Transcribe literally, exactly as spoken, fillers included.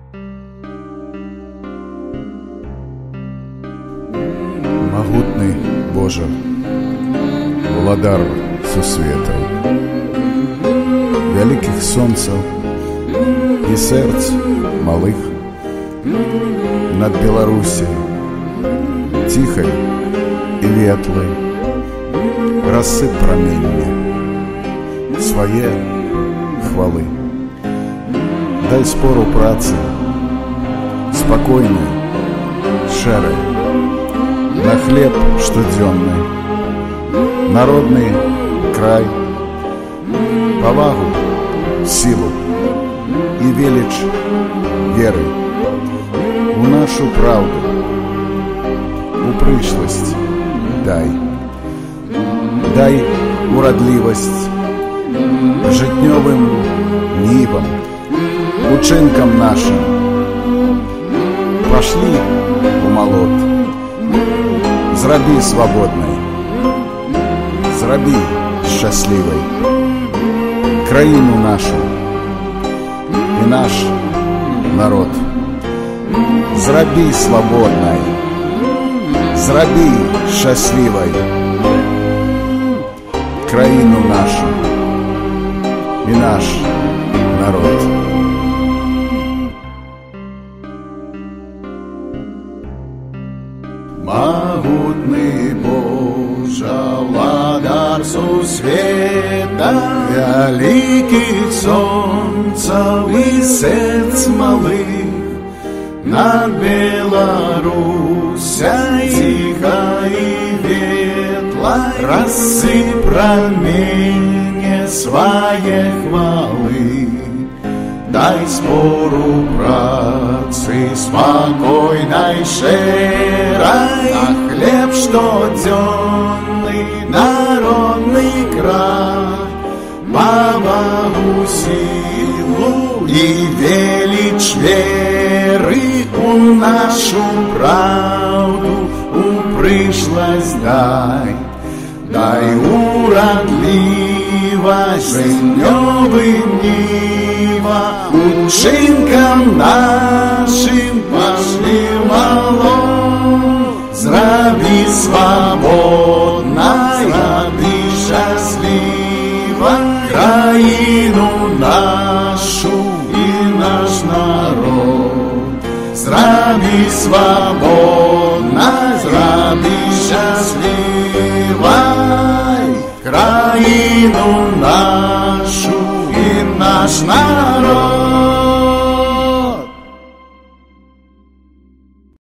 Магутный Боже, владар сусветаў, вялікіх сонцаў і сэрц малых, над Беларусяй ціхай і ветлай рассып прамення свае хвалы. Дай спору працы спакойнай, шэрай, на хлеб штодзённы, народны край, павагу, сілу і веліч веры у нашу праўду, у прышласць дай, дай урадлівасць жыццёвым нівам, учынкам нашым. Пашлі у малот, зрабі свабоднай, зрабі шчаслівай краіну нашу і наш народ. Зрабі свабоднай, зрабі шчаслівай краіну нашу і наш народ. Магутный Боже, владар сусвета, вялікіх сонцаў і сэрц малых, над Беларусяй ціхай і ветлай рассып праменне свае хвалы. Дай спору працы спакойнай, шэрай, на хлеб штодзённы, народны край, павагу, сілу і веліч веры у нашу праўду, у прышласць дай. Дай урадлівасць жыццёвым нівам, учынкам нашым пашлі малот. Зрабі свабоднай, зрабі шчаслівай краіну нашу і наш народ. Зрабі свабоднай, зрабі шчаслівай краіну нашу і наш народ.